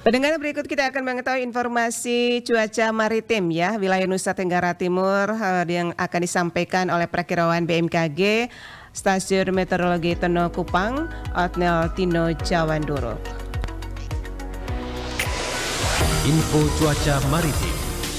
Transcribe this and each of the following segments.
Pendengar, berikut kita akan mengetahui informasi cuaca maritim ya wilayah Nusa Tenggara Timur yang akan disampaikan oleh Prakirawan BMKG Stasiun Meteorologi Teno Kupang, Otnel Tino Jawanduro. Info cuaca maritim.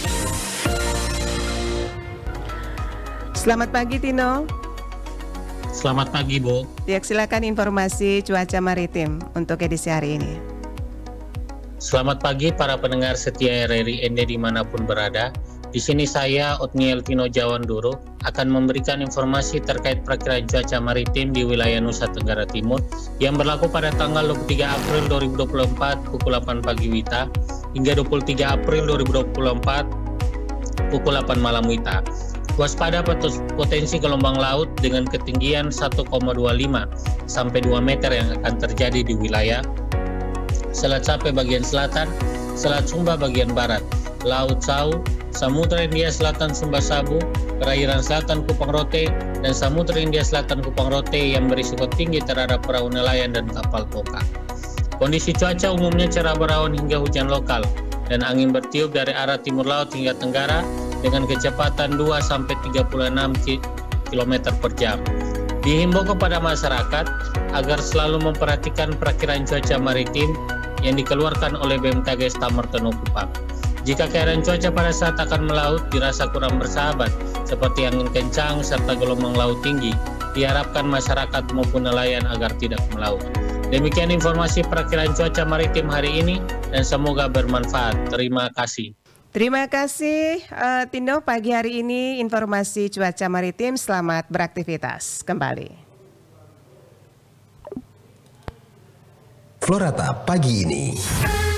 Selamat pagi Tino. Selamat pagi Bu. Silakan informasi cuaca maritim untuk edisi hari ini. Selamat pagi para pendengar setia RRI ND dimanapun berada. Di sini saya, Otniel Tino Jawanduro, akan memberikan informasi terkait perakiraan cuaca maritim di wilayah Nusa Tenggara Timur yang berlaku pada tanggal 23 April 2024 pukul 8 pagi WITA hingga 23 April 2024 pukul 8 malam WITA. Waspada potensi gelombang laut dengan ketinggian 1,25 sampai 2 meter yang akan terjadi di wilayah Selat Sape bagian selatan, Selat Sumba bagian barat, Laut Sau, Samudra India Selatan Sumba Sabu, Perairan Selatan Kupang Rote, dan Samudra India Selatan Kupang Rote yang berisiko tinggi terhadap perahu nelayan dan kapal koka. Kondisi cuaca umumnya cerah berawan hingga hujan lokal, dan angin bertiup dari arah timur laut hingga tenggara dengan kecepatan 2-36 km per jam. Dihimbau kepada masyarakat agar selalu memperhatikan perakiraan cuaca maritim yang dikeluarkan oleh BMKG Stammer Teno Kupang. Jika keadaan cuaca pada saat akan melaut dirasa kurang bersahabat, seperti angin kencang serta gelombang laut tinggi, diharapkan masyarakat maupun nelayan agar tidak melaut. Demikian informasi perakiraan cuaca maritim hari ini dan semoga bermanfaat. Terima kasih. Terima kasih Tino, pagi hari ini informasi cuaca maritim. Selamat beraktivitas kembali. Florata pagi ini.